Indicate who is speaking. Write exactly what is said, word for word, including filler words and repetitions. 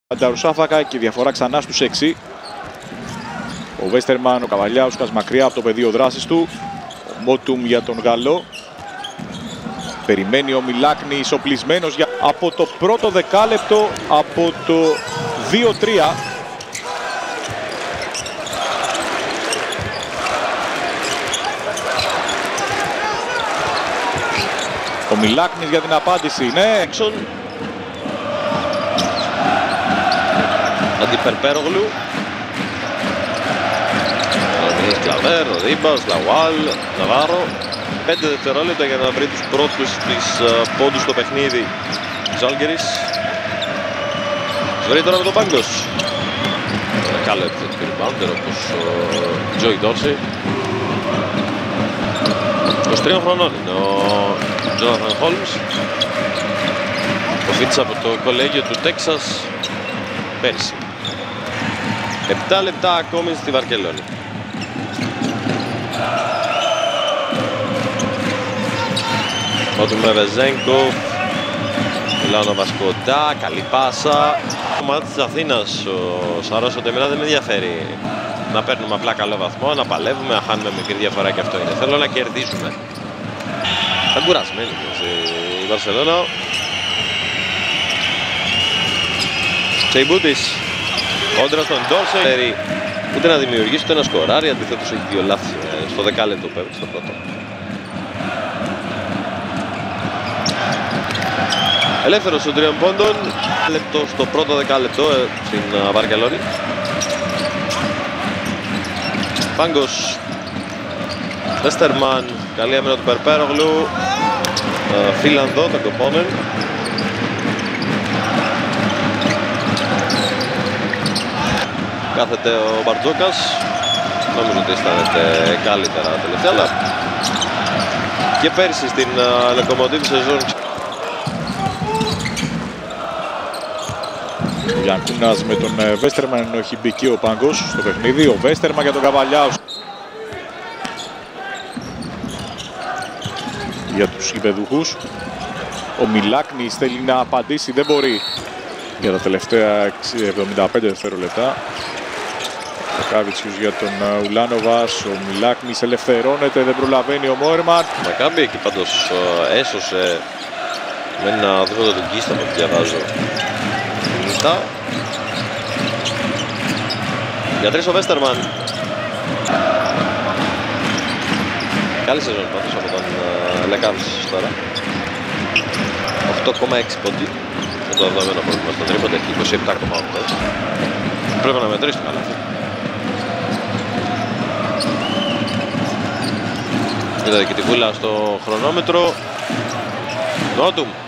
Speaker 1: Ανταρουσάφακα και διαφορά ξανά στους έξι. Ο Βέστερμαν, ο Καβαλιάουσκας μακριά από το πεδίο δράσης του. Ο Μότουμ για τον Γαλλό. Περιμένει ο Μιλάκνης οπλισμένος για... από το πρώτο δεκάλεπτο, από το δύο τρία. Ο Μιλάκνης για την απάντηση, ναι.
Speaker 2: Έξον. Αντιπερπέρογλου. Ο Κλαβέρ, ο Ρίμπας, Λαουάλ, Ναβάρο. Πέντε δευτερόλεπτα για να βρει τους πρώτους της uh, πόντους στο παιχνίδι της Ζάλγκιρις. Βρει τώρα με τον Πάγκος. Κάλετ του ριμπάουντερ όπως ο Τζόι Ντόρσι. είκοσι τριών χρονών είναι ο Τζόναθαν Χόλμς. Προφήτησε από το κολέγιο του Τέξας πέρσι. Επτά λεπτά ακόμη στη Βαρκελόνη. Μότουμ με Βεζέγκοφ. Μιλάνοβας κοντά, καλή πάσα. Το κομμάτι της Αθήνας, ο Σαρός Οντεμινά δεν με ενδιαφέρει να παίρνουμε απλά καλό βαθμό, να παλεύουμε, να χάνουμε μικρή διαφορά και αυτό είναι. Θέλω να κερδίζουμε. Θα κουρασμένοι η Βαρσελόνα. Τσεϊμπούτης, κόντρα στον Ντόρσεϊ. Ούτε να δημιουργήσει ούτε να σκοράρει, αντιθέτως έχει δύο λάθη στο δεκάλεπτο που έπαιξε στο πρώτο. Ελεύθερος των τριών πόντων, λεπτό στο πρώτο δεκάλεπτο στην Βαρκελόνη. Πάγκος, Βέστερμαν, καλή άμυνα του Περπέρογλου, Φίλανδο, τον Κοπόνεν. Κάθεται ο Μπαρτζόκας, νομίζω ότι αισθάνεται καλύτερα τελευταία, αλλά και πέρσι στην Λοκομοτίβ σεζόν.
Speaker 1: Ο Γιανκούνας με τον Βέστερμαν, ενώ έχει μπει και ο Πάγκος στο παιχνίδι. Ο Βέστερμαν για τον Καβαλιάους. Για τους γηπεδούχους. Ο Μιλάκνης θέλει να απαντήσει, δεν μπορεί. Για τα τελευταία εβδομήντα πέντε δευτερόλεπτα. Ο Κάβιτσιους για τον Ουλάνοβας. Ο Μιλάκνης ελευθερώνεται, δεν προλαβαίνει ο Μόερμαν.
Speaker 2: Μακάμπι εκεί πάντως έσωσε με ένα δρόμο του Γκίστα που διαβάζω. Για τρεις ο Βέστερμαν. Καλή σεζόν πάντως από τον Λεκάνς τώρα. οκτώ κόμμα έξι πόντι. Με το δεδομένο πρόβλημα στον τρίποντα, έχει είκοσι επτά κόμμα οκτώ. Πρέπει να μετρήσει το καλάθι. Είδατε και τη βούλα στο χρονόμετρο. Μότουμ.